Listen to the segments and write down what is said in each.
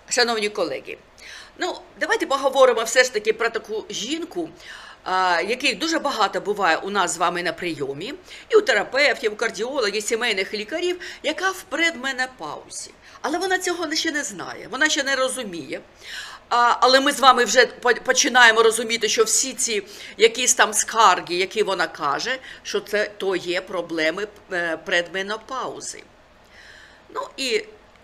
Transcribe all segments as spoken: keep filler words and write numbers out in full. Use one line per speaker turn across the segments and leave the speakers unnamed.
Шановні колеги, ну, давайте поговоримо все ж таки про таку жінку, яких дуже багато буває у нас з вами на прийомі, і у терапевтів, у кардіологів, сімейних лікарів, яка в предменопаузі. Але вона цього ще не знає, вона ще не розуміє. Але ми з вами вже починаємо розуміти, що всі ці якісь там скарги, які вона каже, що це то є проблеми предменопаузи. Ну і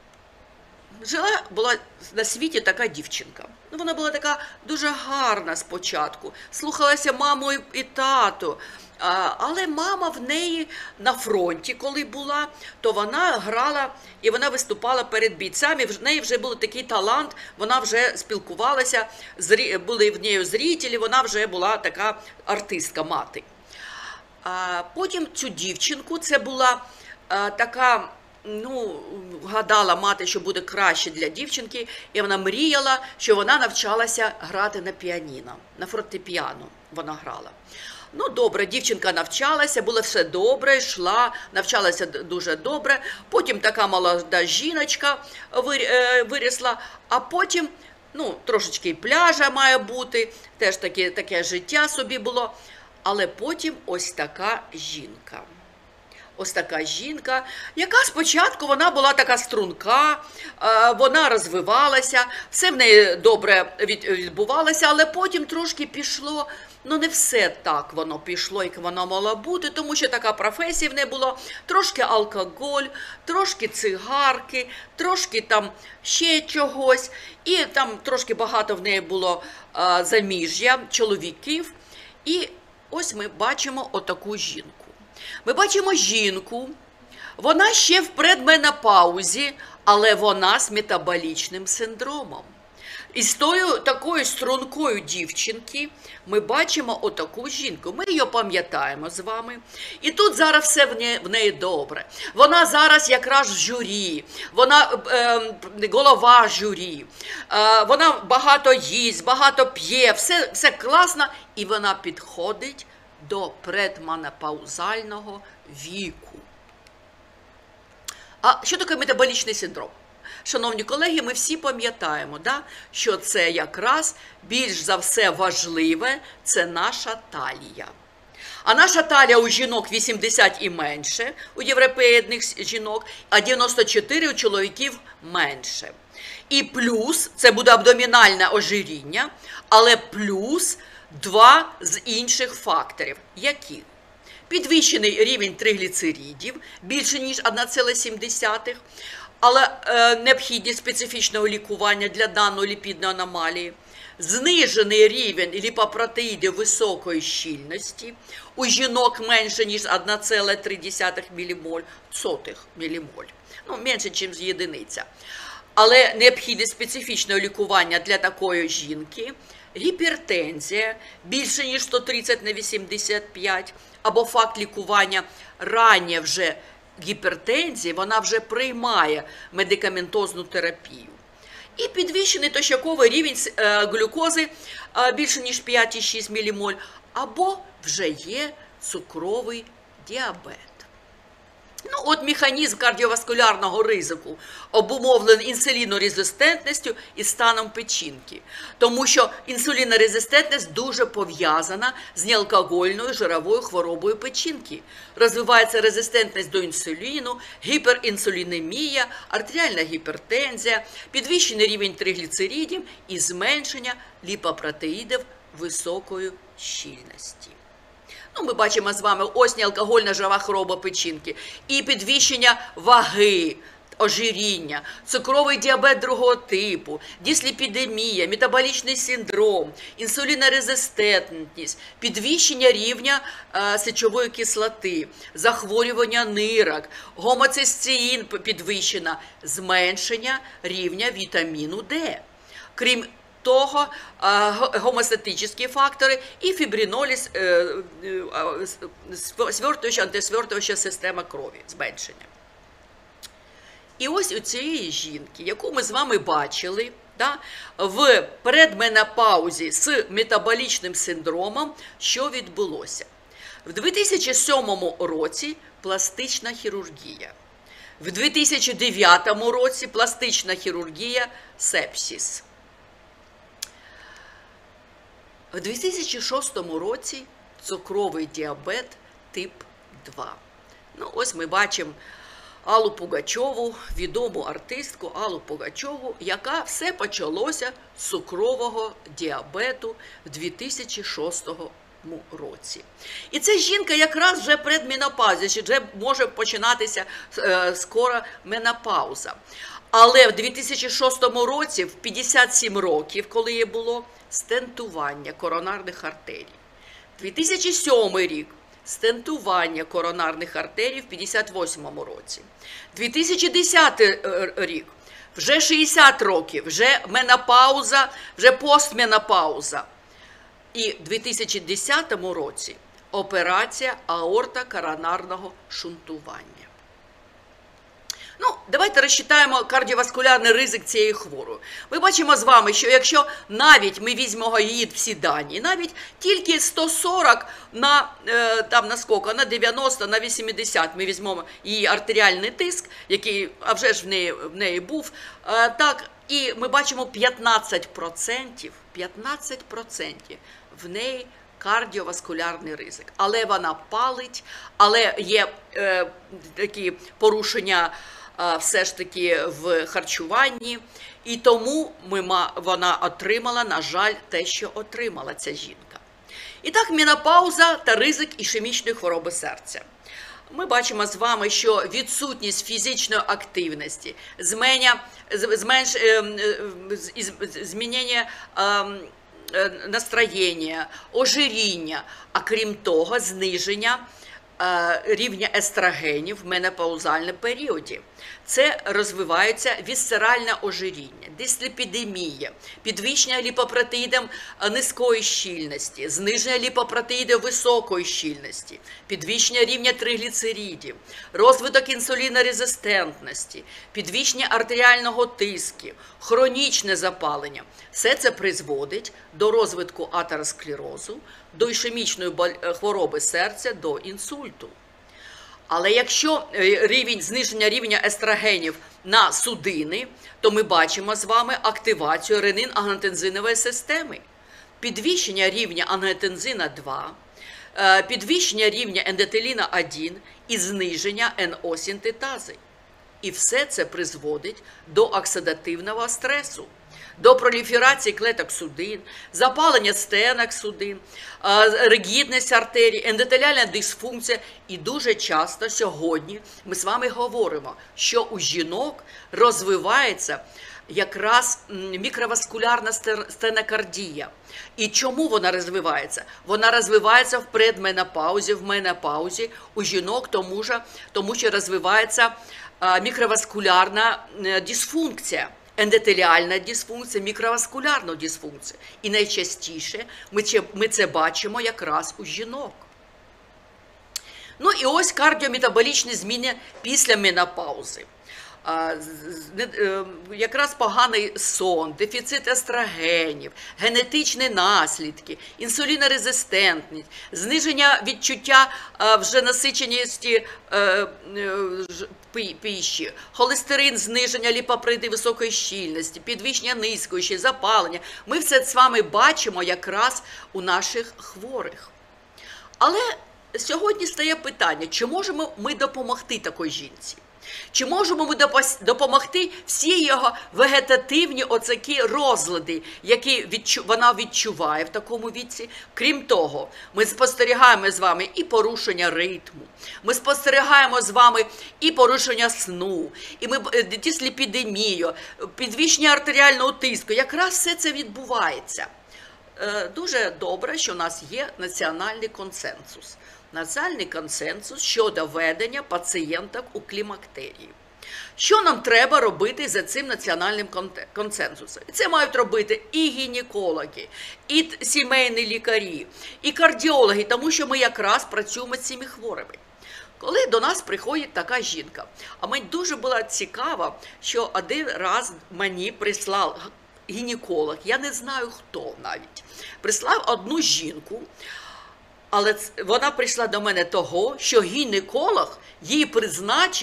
жила, була на світі така дівчинка. Ну, вона була така дуже гарна спочатку, слухалася маму і тату. Але мама в неї на фронті, коли була, то вона грала і вона виступала перед бійцями. В неї вже був такий талант, вона вже спілкувалася, були в неї зрителі, вона вже була така артистка, мати. А потім цю дівчинку, це була така, ну, гадала мати, що буде краще для дівчинки, і вона мріяла, що вона навчалася грати на піаніно, на фортепіано вона грала. Ну, добре, дівчинка навчалася, було все добре, йшла, навчалася дуже добре. Потім така молода жіночка вирісла, а потім, ну, трошечки пляжа має бути, теж таке, таке життя собі було. Але потім ось така жінка. Ось така жінка, яка спочатку вона була така струнка, вона розвивалася, все в неї добре відбувалося, але потім трошки пішло, ну не все так воно пішло, як воно мало бути, тому що така професія в неї була, трошки алкоголь, трошки цигарки, трошки там ще чогось, і там трошки багато в неї було заміжжя чоловіків, і ось ми бачимо отаку жінку. Ми бачимо жінку, вона ще в предменопаузі, але вона з метаболічним синдромом. І з тою такою стрункою дівчинки ми бачимо отаку жінку. Ми її пам'ятаємо з вами. І тут зараз все в неї, в неї добре. Вона зараз якраз в журі, вона е, голова журі, е, вона багато їсть, багато п'є, все, все класно, і вона підходить до предменопаузального віку. А що таке метаболічний синдром? Шановні колеги, ми всі пам'ятаємо, да, що це якраз більш за все важливе – це наша талія. А наша талія у жінок вісімдесят і менше, у європейських жінок, а дев'яносто чотири у чоловіків менше. І плюс, це буде абдомінальне ожиріння, але плюс два з інших факторів. Які? Підвищений рівень тригліцеридів, більше ніж одна ціла сім десятих, але е, необхідність специфічного лікування для даної ліпідної аномалії, знижений рівень ліпопротеїдів високої щільності, у жінок менше, ніж одна ціла три десятих мілімоль, сотих мілімоль, ну, менше, ніж єдиниця. Але необхідність специфічного лікування для такої жінки, гіпертензія більше, ніж сто тридцять на вісімдесят п'ять, або факт лікування раннє вже гіпертензії, вона вже приймає медикаментозну терапію. І підвищений тощаковий рівень глюкози більше, ніж п'ять цілих шість десятих мілімоль, або вже є цукровий діабет. Ну, от механізм кардіоваскулярного ризику обумовлений інсулінорезистентністю і станом печінки. Тому що інсулінорезистентність дуже пов'язана з неалкогольною жировою хворобою печінки. Розвивається резистентність до інсуліну, гіперінсулінемія, артеріальна гіпертензія, підвищений рівень тригліцеридів і зменшення ліпопротеїдів високої щільності. Ну, ми бачимо з вами ось неалкогольна жирова хвороба печінки і підвищення ваги, ожиріння, цукровий діабет другого типу, дисліпідемія, метаболічний синдром, інсулінорезистентність, підвищення рівня е, сечової кислоти, захворювання нирок, гомоцистеїн підвищена, зменшення рівня вітаміну Д. Крім того, гомостатичні фактори і фібриноліз, свертуюча, антисвертуюча система крові, зменшення. І ось у цієї жінки, яку ми з вами бачили, да, в предменопаузі з метаболічним синдромом, що відбулося? В дві тисячі сьомому році пластична хірургія. В дві тисячі дев'ятому році пластична хірургія, сепсис. В дві тисячі шостому році цукровий діабет тип два. Ну, ось ми бачимо Аллу Пугачову, відому артистку Аллу Пугачову, яка все почалося з цукрового діабету в дві тисячі шостому році. І ця жінка якраз вже предменопаузі, що вже може починатися е, скоро менопауза. Але в дві тисячі шостому році, в п'ятдесят сім років, коли їй було, стентування коронарних артерій. дві тисячі сьомий рік – стентування коронарних артерій в п'ятдесят восьмому році. дві тисячі десятий рік – вже шістдесят років, вже менопауза, вже постменопауза. І в дві тисячі десятому році операція аортокоронарного шунтування. Ну, давайте розчитаємо кардіоваскулярний ризик цієї хворої. Ми бачимо з вами, що якщо навіть ми візьмемо її всі дані, навіть тільки сто сорок на, там, на скільки, на дев'яносто, на вісімдесят ми візьмемо її артеріальний тиск, який, а вже ж в неї, в неї був, так, і ми бачимо п'ятнадцять відсотків, п'ятнадцять відсотків в неї кардіоваскулярний ризик. Але вона палить, але є е, такі порушення е, все ж таки в харчуванні. І тому ми, вона отримала, на жаль, те, що отримала ця жінка. І так, менопауза та ризик ішемічної хвороби серця. Ми бачимо з вами, що відсутність фізичної активності, зменя, зменш, е, е, змінення е, настроєння, ожиріння, а крім того, зниження е, рівня естрогенів в менопаузальному періоді. Це розвивається вісцеральне ожиріння, дисліпідемія, підвищення ліпопротеїдом низької щільності, зниження ліпопротеїдів високої щільності, підвищення рівня тригліцеридів, розвиток інсулінорезистентності, підвищення артеріального тиску, хронічне запалення. Все це призводить до розвитку атеросклерозу, до ішемічної хвороби серця, до інсульту. Але якщо рівень, зниження рівня естрогенів на судини, то ми бачимо з вами активацію ренин-ангіотензинової системи, підвищення рівня ангіотензина два, підвищення рівня ендотеліна один і зниження ен о синтетази. І все це призводить до оксидативного стресу, до проліферації клеток судин, запалення стенок судин, ригідність артерій, ендотеліальна дисфункція. І дуже часто сьогодні ми з вами говоримо, що у жінок розвивається якраз мікроваскулярна стенокардія. І чому вона розвивається? Вона розвивається в предменопаузі, в менопаузі у жінок, тому що, тому що розвивається мікроваскулярна дисфункція. Ендотеліальна дисфункція, мікроваскулярна дисфункція. І найчастіше ми це бачимо якраз у жінок. Ну і ось кардіометаболічні зміни після менопаузи. Якраз поганий сон, дефіцит естрогенів, генетичні наслідки, інсулінорезистентність, зниження відчуття вже насиченості пищі, холестерин, зниження ліпопротеїдів високої щільності, підвищення низької щільності, запалення. Ми все це з вами бачимо якраз у наших хворих. Але сьогодні стає питання, чи можемо ми допомогти такій жінці? Чи можемо ми допомогти всі його вегетативні оцакі розлади, які відчу... вона відчуває в такому віці? Крім того, ми спостерігаємо з вами і порушення ритму, ми спостерігаємо з вами і порушення сну, і ми дисліпідемію, підвищення артеріального тиску. Якраз все це відбувається. Дуже добре, що у нас є національний консенсус. Національний консенсус щодо ведення пацієнток у клімактерії. Що нам треба робити за цим національним консенсусом? Це мають робити і гінекологи, і сімейні лікарі, і кардіологи, тому що ми якраз працюємо з цими хворими. Коли до нас приходить така жінка, а мені дуже було цікаво, що один раз мені прислав гінеколог, я не знаю хто навіть, прислав одну жінку, але вона прийшла до мене того, що гінеколог їй призначив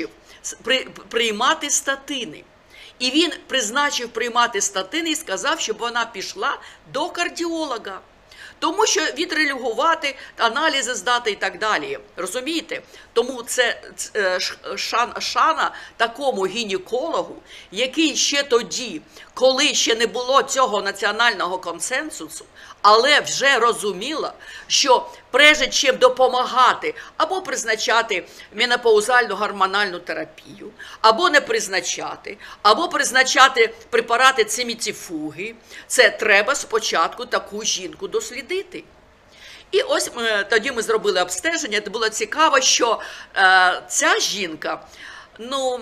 при, приймати статини. І він призначив приймати статини і сказав, щоб вона пішла до кардіолога. Тому що відрелігувати, аналізи здати і так далі. Розумієте? Тому це шана, шана такому гінекологу, який ще тоді, коли ще не було цього національного консенсусу, але вже розуміла, що прежде чим допомагати або призначати менопаузальну гормональну терапію, або не призначати, або призначати препарати цимітіфуги, це треба спочатку таку жінку дослідити. І ось ми, тоді ми зробили обстеження, це було цікаво, що е, ця жінка, ну,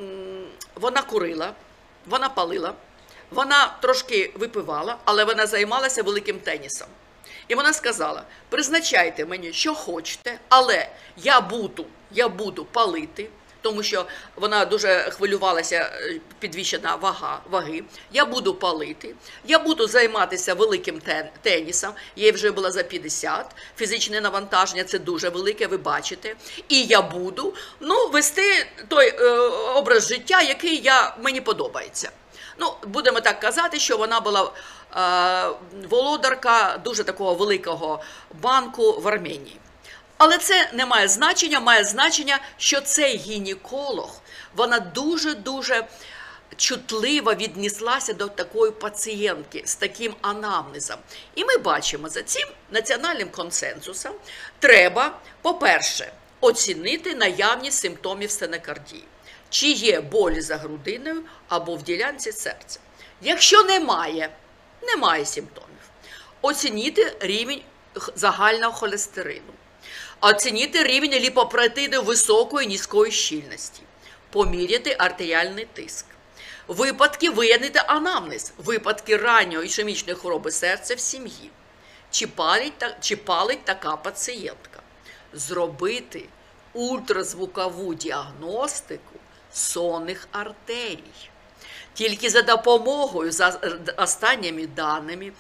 вона курила, вона палила, вона трошки випивала, але вона займалася великим тенісом. І вона сказала, призначайте мені, що хочете, але я буду, я буду палити, тому що вона дуже хвилювалася, підвищена вага, ваги. Я буду палити, я буду займатися великим тенісом, їй вже було за п'ятдесят, фізичне навантаження це дуже велике, ви бачите. І я буду, ну, вести той е, образ життя, який я, мені подобається. Ну, будемо так казати, що вона була е, володарка дуже такого великого банку в Арменії. Але це не має значення, має значення, що цей гінеколог, вона дуже-дуже чутливо віднеслася до такої пацієнтки з таким анамнезом. І ми бачимо, за цим національним консенсусом треба, по-перше, оцінити наявність симптомів стенокардії. Чи є болі за грудиною або в ділянці серця. Якщо немає, немає симптомів, оцінити рівень загального холестерину, оцінити рівень ліпопротеїду високої і низької щільності, поміряти артеріальний тиск. Випадки виявити анамнез, випадки ранньої ішемічної хвороби серця в сім'ї. Чи палить, чи палить така пацієнтка. Зробити ультразвукову діагностику сонних артерій. Тільки за допомогою, за останніми даними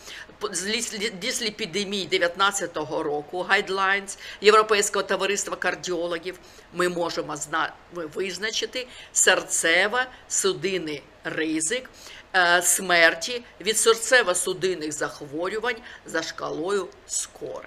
дисліпідемії дев'ятнадцятого року, Guidelines Європейського товариства кардіологів, ми можемо визначити серцево-судинний ризик смерті від серцево-судинних захворювань за шкалою Скоре.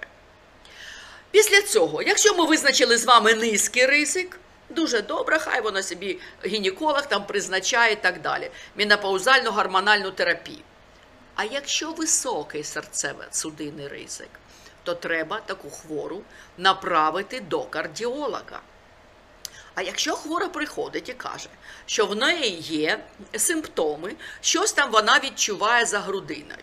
Після цього, якщо ми визначили з вами низький ризик, дуже добре, хай воно собі гінеколог там призначає і так далі. Менопаузальну гормональну терапію. А якщо високий серцево-судинний ризик, то треба таку хвору направити до кардіолога. А якщо хвора приходить і каже, що в неї є симптоми, щось там вона відчуває за грудиною,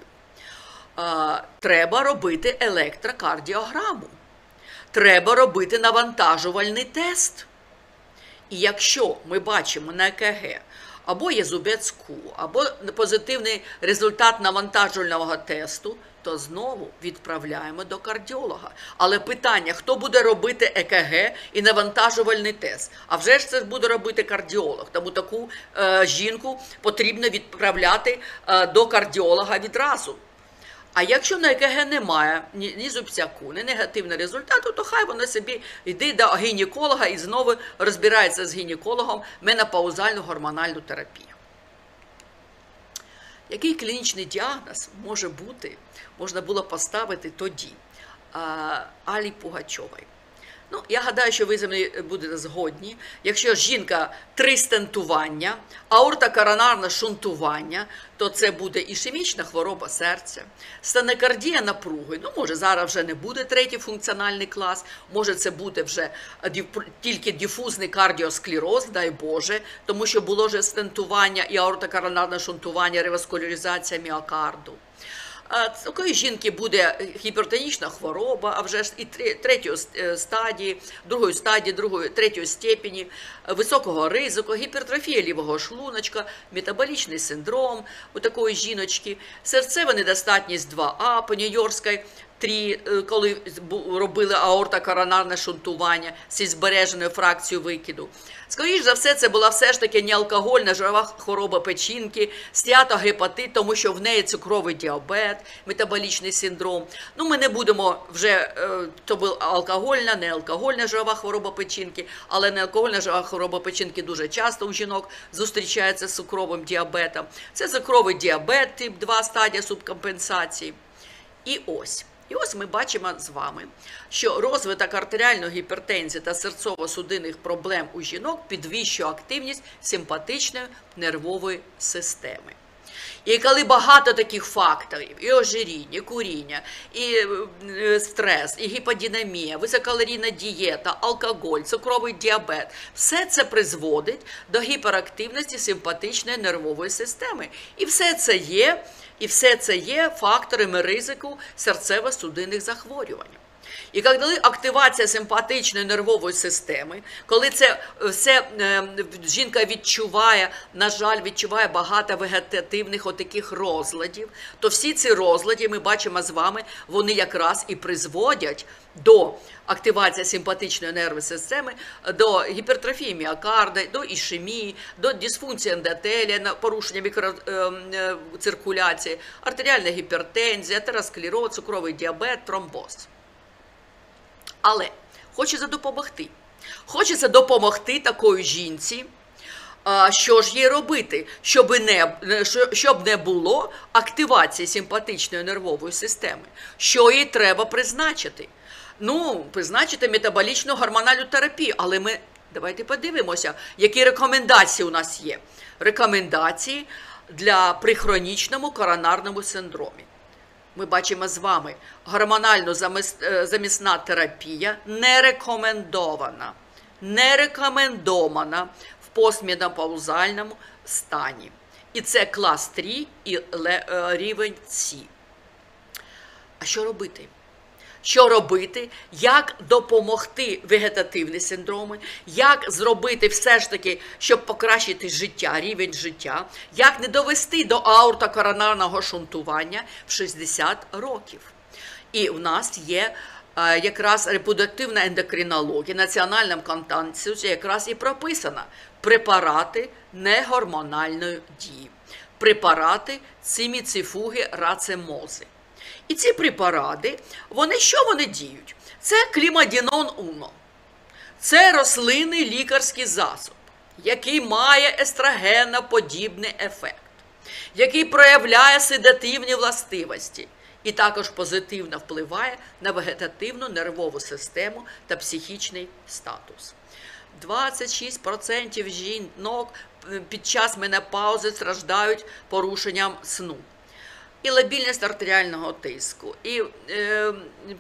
треба робити електрокардіограму. Треба робити навантажувальний тест. І якщо ми бачимо на ЕКГ або є зубець ку, або позитивний результат навантажувального тесту, то знову відправляємо до кардіолога. Але питання, хто буде робити ЕКГ і навантажувальний тест? А вже ж це буде робити кардіолог. Тому таку е, жінку потрібно відправляти е, до кардіолога відразу. А якщо на ЕКГ немає ні, ні зубцяку, ні негативного результату, то хай вона собі йде до гінеколога і знову розбирається з гінекологом менопаузальну гормональну терапію. Який клінічний діагноз може бути, можна було поставити тоді Алі Пугачовій? Ну, я гадаю, що ви зі мною будете згодні. Якщо жінка три стентування, аортокоронарне шунтування, то це є ішемічна хвороба серця, стенокардія напруги. Ну, може, зараз вже не буде третій функціональний клас, може, це буде вже тільки дифузний кардіосклероз, дай Боже, тому що було вже стентування і аортокоронарне шунтування, реваскуляризація міокарду. Такої жінки буде гіпертонічна хвороба, а вже ж і третьої стадії, другої стадії, другої, третьої степені, високого ризику, гіпертрофія лівого шлуночка, метаболічний синдром у такої жіночки, серцева недостатність два А по Нью-Йоркській три, коли робили аортокоронарне шунтування зі збереженою фракцією викиду. Скоріше за все, це була все ж таки не алкогольна жирова хвороба печінки, стеатогепатит, тому що в неї цукровий діабет, метаболічний синдром. Ну, ми не будемо вже, то була алкогольна, не алкогольна жирова хвороба печінки, але не алкогольна жирова хвороба печінки дуже часто у жінок зустрічається з цукровим діабетом. Це цукровий діабет, тип два, стадія субкомпенсації. І ось. І ось ми бачимо з вами, що розвиток артеріальної гіпертензії та серцово-судинних проблем у жінок підвищує активність симпатичної нервової системи. І коли багато таких факторів, і ожиріння, і куріння, і стрес, і гіподинамія, висококалорійна дієта, алкоголь, цукровий діабет, все це призводить до гіперактивності симпатичної нервової системи. І все це є, і все це є факторами ризику серцево-судинних захворювань. І коли активація симпатичної нервової системи, коли це все е, жінка відчуває, на жаль, відчуває багато вегетативних отаких розладів, то всі ці розлади, ми бачимо з вами, вони якраз і призводять до активації симпатичної нервової системи, до гіпертрофії міокарда, до ішемії, до дисфункції ендотелія, порушення мікроциркуляції, артеріальна гіпертензія, атеросклероз, цукровий діабет, тромбоз. Але хочеться допомогти. Хочеться допомогти такої жінці, що ж їй робити, щоб не, щоб не було активації симпатичної нервової системи. Що їй треба призначити? Ну, призначити метаболічну гормональну терапію, але ми, давайте подивимося, які рекомендації у нас є. Рекомендації для при хронічному коронарному синдромі. Ми бачимо з вами, гормонально замісна терапія не рекомендована, не рекомендована в постменопаузальному стані. І це клас три і рівень С. А що робити? Що робити, як допомогти вегетативні синдроми, як зробити все ж таки, щоб покращити життя, рівень життя, як не довести до аортокоронарного шунтування в шістдесят років. І в нас є е, якраз репродуктивна ендокринологія, національним конституцією якраз і прописано препарати негормональної дії, препарати циміцифуги рацемози. І ці препарати, вони що вони діють? Це клімадінон Уно. Це рослинний лікарський засіб, який має естрогеноподібний ефект, який проявляє седативні властивості і також позитивно впливає на вегетативну нервову систему та психічний статус. двадцять шість відсотків жінок під час менопаузи страждають порушенням сну. І лабільність артеріального тиску, і е,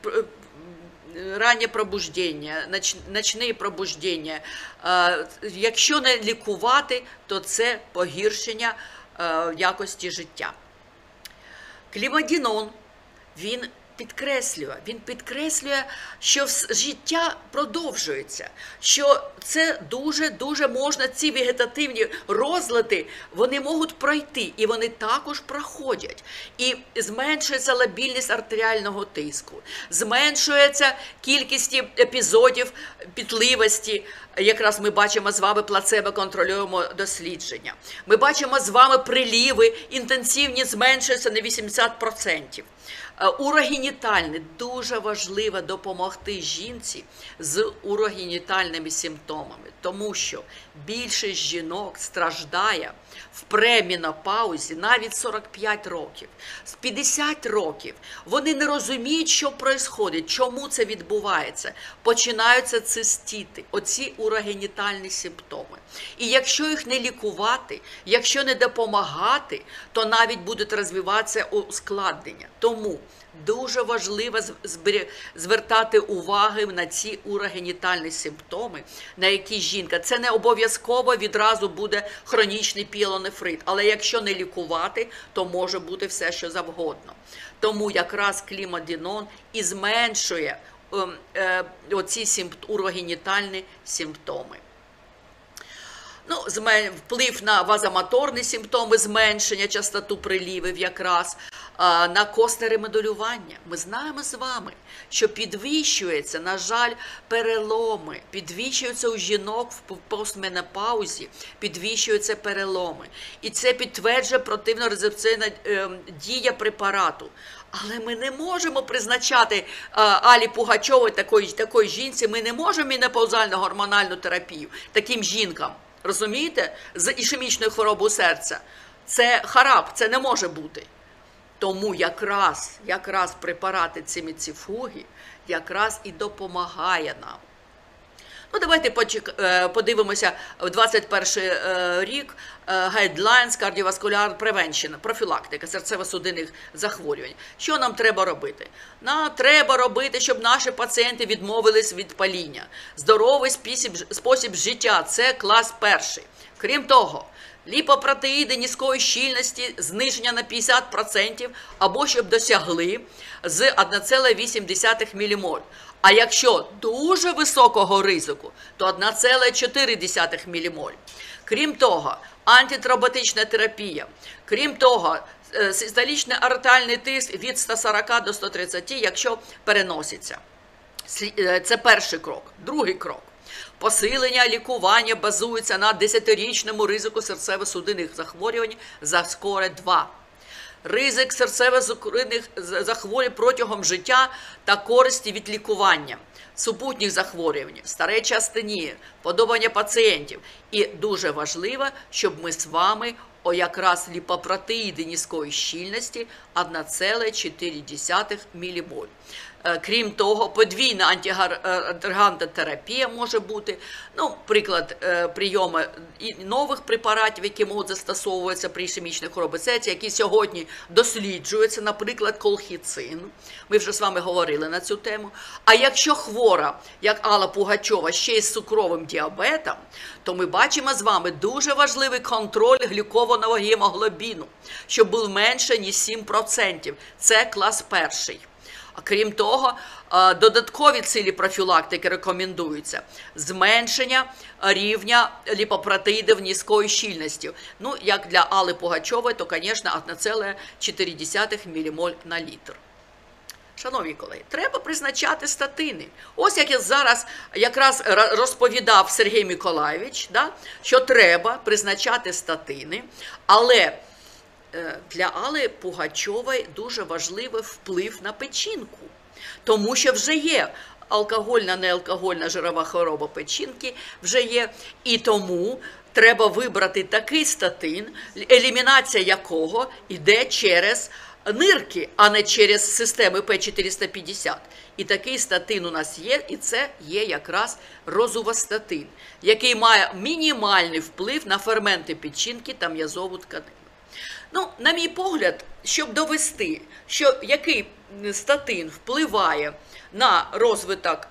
раннє пробуждення, ноч, ночне пробуждення. Е, якщо не лікувати, то це погіршення е, якості життя. Клімадінон, він підкреслює, він підкреслює, що життя продовжується, що це дуже-дуже можна, ці вегетативні розлади, вони можуть пройти, і вони також проходять. І зменшується лабільність артеріального тиску, зменшується кількість епізодів пітливості, якраз ми бачимо з вами плацебо-контрольоване дослідження. Ми бачимо з вами приліви, інтенсивні зменшуються на вісімдесят відсотків. Урогенітальний, дуже важливо допомогти жінці з урогенітальними симптомами, тому що більшість жінок страждає в премінопаузі навіть сорок п'ять років. З п'ятдесят років вони не розуміють, що відбувається, чому це відбувається. Починаються цистити, оці урогенітальні симптоми. І якщо їх не лікувати, якщо не допомагати, то навіть будуть розвиватися ускладнення. Тому дуже важливо звертати увагу на ці урогенітальні симптоми, на які жінка. Це не обов'язково відразу буде хронічний піелонефрит, але якщо не лікувати, то може бути все, що завгодно. Тому якраз клімадінон і зменшує е, е, оці симп... урогенітальні симптоми. Ну, вплив на вазомоторні симптоми, зменшення частоту прилівів якраз, на костне ремоделювання. Ми знаємо з вами, що підвищується, на жаль, переломи, підвищуються у жінок в постменопаузі, підвищуються переломи. І це підтверджує противно-резепційна е, дія препарату. Але ми не можемо призначати а, Алі Пугачовій, такої, такої жінці, ми не можемо менопаузальну гормональну терапію таким жінкам, розумієте, з ішемічною хворобою серця. Це харап, це не може бути. Тому якраз, якраз препарати циміцифуги якраз і допомагає нам. Ну, давайте подивимося в двадцять перший рік Guidelines Cardiovascular Prevention, профілактика серцево-судинних захворювань. Що нам треба робити? Нам треба робити, щоб наші пацієнти відмовились від паління. Здоровий спосіб, спосіб життя – це клас перший. Крім того, ліпопротеїди низької щільності зниження на п'ятдесят відсотків або щоб досягли з одна ціла вісім десятих мілімоль. А якщо дуже високого ризику, то одна ціла чотири десятих мілімоль. Крім того, антитромботична терапія. Крім того, систолічний артеріальний тиск від ста сорока до ста тридцяти, якщо переноситься. Це перший крок. Другий крок. Посилення лікування базується на десятирічному ризику серцево-судинних захворювань за скоре два. Ризик серцево-судинних захворювань протягом життя та користі від лікування, супутніх захворювань, стареча астенія, подобання пацієнтів. І дуже важливо, щоб ми з вами о якраз ліпопротеїди низької щільності одна ціла чотири десятих мілімоль. Крім того, подвійна антиагреганта-терапія може бути, ну, приклад прийому і нових препаратів, які можуть застосовуватися при ішемічній хворобі серця, які сьогодні досліджуються, наприклад, колхіцин. Ми вже з вами говорили на цю тему. А якщо хвора, як Алла Пугачова, ще й з цукровим діабетом, то ми бачимо з вами дуже важливий контроль глюкованого гемоглобіну, щоб був менше, ніж сім відсотків. Це клас перший. А крім того, додаткові цілі профілактики рекомендуються. Зменшення рівня ліпопротеїдів низької щільності. Ну, як для Алли Пугачової, то, звісно, одна ціла чотири десятих мілімоль на літр. Шановні колеги, треба призначати статини. Ось як я зараз якраз розповідав Сергій Миколайович, да, що треба призначати статини, але для Алли Пугачової дуже важливий вплив на печінку, тому що вже є алкогольна, неалкогольна жирова хвороба печінки, вже є, і тому треба вибрати такий статин, елімінація якого йде через нирки, а не через системи П чотириста п'ятдесят. І такий статин у нас є, і це є якраз розувастатин, який має мінімальний вплив на ферменти печінки та м'язову тканину. Ну, на мій погляд, щоб довести, що який статин впливає на розвиток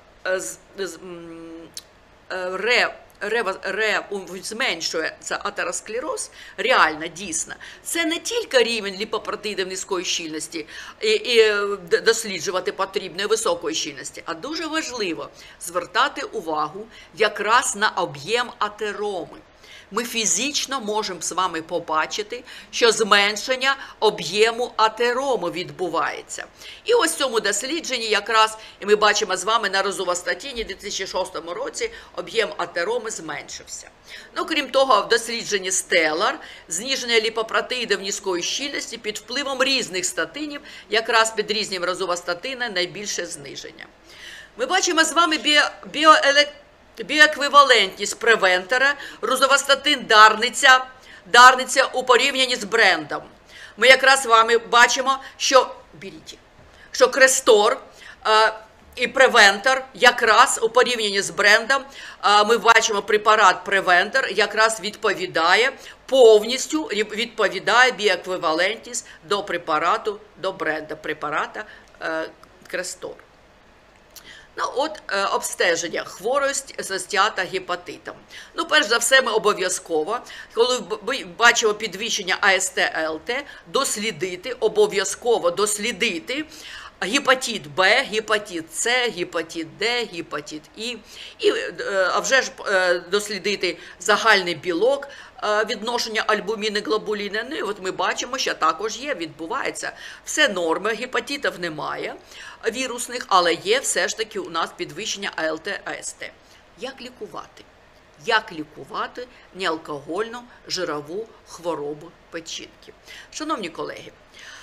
ре, ре, ре, зменшується атеросклероз, реально, дійсно, це не тільки рівень ліпопротеїдів низької щільності і, і досліджувати потрібної високої щільності, а дуже важливо звертати увагу якраз на об'єм атероми. Ми фізично можемо з вами побачити, що зменшення об'єму атерому відбувається. І ось в цьому дослідженні якраз і ми бачимо з вами на розувастатині в дві тисячі шостому році об'єм атероми зменшився. Ну, крім того, в дослідженні Stellar зниження ліпопротеїдів низької щільності під впливом різних статинів, якраз під різним розувастатина найбільше зниження. Ми бачимо з вами біо, біоелектронні біоеквівалентність превентора, розувастатин Дарниця, Дарниця у порівнянні з брендом. Ми якраз з вами бачимо, що, беріть, що Крестор е, і превентор якраз у порівнянні з брендом, е, ми бачимо препарат превентор якраз відповідає, повністю відповідає біоеквівалентність до препарату, до бренда препарата е, Крестор. Ну, от е, обстеження хворості з остеатогепатитом. Ну, перш за все, ми обов'язково, коли бачимо підвищення А С Т, А Л Т, дослідити, обов'язково дослідити гепатит Б, гепатит С, гепатит Д, гепатит І, і а вже ж дослідити загальний білок, відношення альбуміни, глобуліни. Ну і от ми бачимо, що також є, відбувається. Все норми, гепатитів немає вірусних, але є все ж таки у нас підвищення А Л Т, А С Т. Як лікувати? Як лікувати неалкогольну жирову хворобу печінки? Шановні колеги,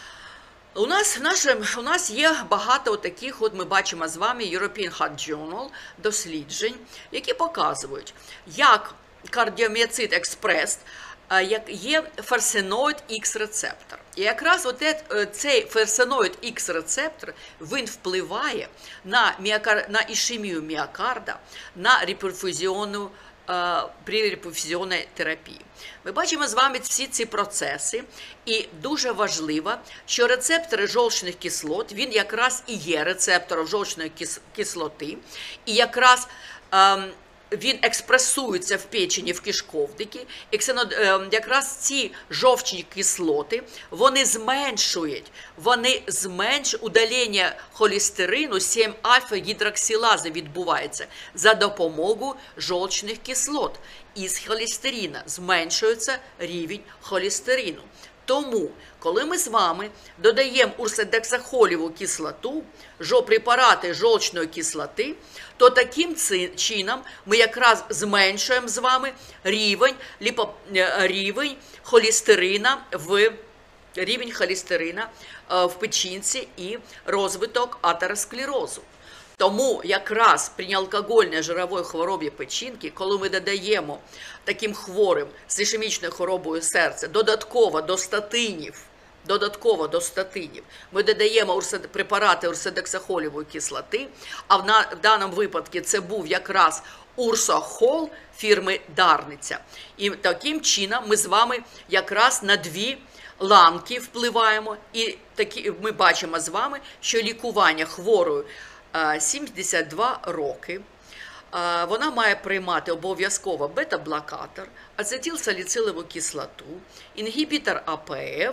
у нас, в нашем, у нас є багато таких, от ми бачимо з вами European Heart Journal досліджень, які показують, як кардіоміоцит експрес, як є ферсиноїд Х-рецептор. І якраз от цей ферсиноїд Х-рецептор, він впливає на, міокар... на ішемію міокарда, на реперфузіонну при реперфузіонній терапії. Ми бачимо з вами всі ці процеси, і дуже важливо, що рецептори жовчних кислот, він якраз і є рецептором жовчної кислоти, і якраз ем, він експресується в печені, в кишковнику, і якраз ці жовчні кислоти, вони зменшують, вони зменшують удалення холестерину, сім альфа гідроксилази відбувається за допомогою жовчних кислот. Із холестерина зменшується рівень холестерину. Тому, коли ми з вами додаємо урсодексахоліву кислоту, препарати жовчної кислоти, то таким чином ми якраз зменшуємо з вами рівень, ліпо, рівень холестерина в рівень холестерина в печінці і розвиток атеросклерозу. Тому якраз при неалкогольній жировій хворобі печінки, коли ми додаємо таким хворим з ішемічною хворобою серця додатково до статинів, додатково до статинів, ми додаємо препарати урсодексахолівої кислоти, а в, на, в даному випадку це був якраз урсохол фірми Дарниця. І таким чином ми з вами якраз на дві ланки впливаємо, і такі, ми бачимо з вами, що лікування хворої сімдесят два роки, вона має приймати обов'язково бета-блокатор, ацетилсаліцилову кислоту, інгібітор А П Ф,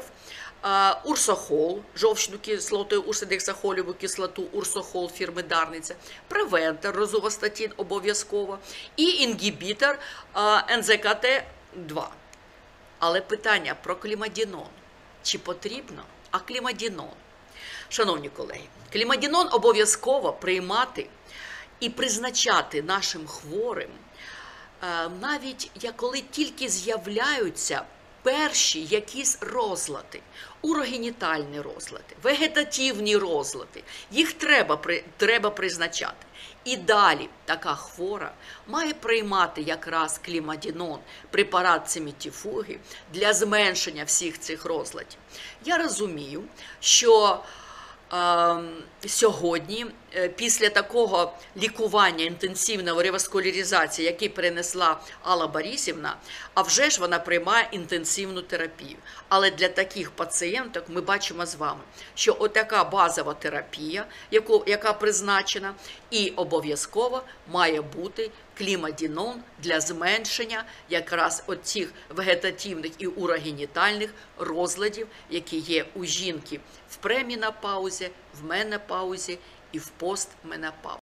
урсохол, жовчну кислоту, урсодексахоліву кислоту, урсохол фірми Дарниця, превентор, розувастатин обов'язково і інгібітор Ен З К Т два. Але питання про клімадінон. Чи потрібно? А клімадінон? Шановні колеги, клімадінон обов'язково приймати і призначати нашим хворим, навіть коли тільки з'являються перші якісь розлади, урогенітальні розлади, вегетативні розлади, їх треба, треба призначати. І далі така хвора має приймати якраз клімадінон, препарат цимітіфуги, для зменшення всіх цих розладів. Я розумію, що е, сьогодні, е, після такого лікування інтенсивного реваскуляризації, який перенесла Алла Борисівна, а вже ж вона приймає інтенсивну терапію. Але для таких пацієнток ми бачимо з вами, що отака базова терапія, яку, яка призначена, і обов'язково має бути клімадінон для зменшення якраз оцих вегетативних і урогенітальних розладів, які є у жінки в премінопаузі, в менопаузі і в постменопаузі.